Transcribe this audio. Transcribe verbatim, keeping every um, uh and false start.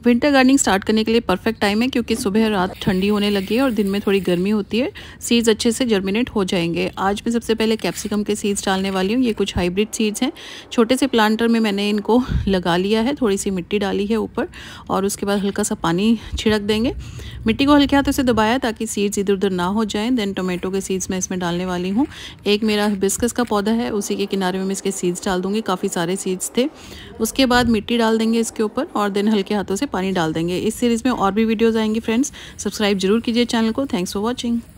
Winter gardening start करने के लिए परफेक्ट टाइम है, क्योंकि सुबह रात ठंडी होने लगी है और दिन में थोड़ी गर्मी होती है। सीड्स अच्छे से जर्मिनेट हो जाएंगे। आज मैं सबसे पहले कैप्सिकम के सीड्स डालने वाली हूँ। ये कुछ हाइब्रिड सीड्स हैं। छोटे से प्लांटर में मैंने इनको लगा लिया है, थोड़ी सी मिट्टी डाली है ऊपर और उसके बाद हल्का सा पानी छिड़क देंगे। मिट्टी को हल्के हाथों से दबाया ताकि सीड्स इधर उधर ना हो जाएं। देन टोमेटो के सीड्स मैं इसमें डालने वाली हूँ। एक मेरा हिबिस्कस का पौधा है, उसी के किनारे में मैं इसके सीड्स डाल दूँगी। काफ़ी सारे सीड्स थे। उसके बाद मिट्टी डाल देंगे इसके ऊपर और देन हल्के हाथों से पानी डाल देंगे। इस सीरीज़ में और भी वीडियोज़ आएंगी फ्रेंड्स। सब्सक्राइब जरूर कीजिए चैनल को। Thanks for watching.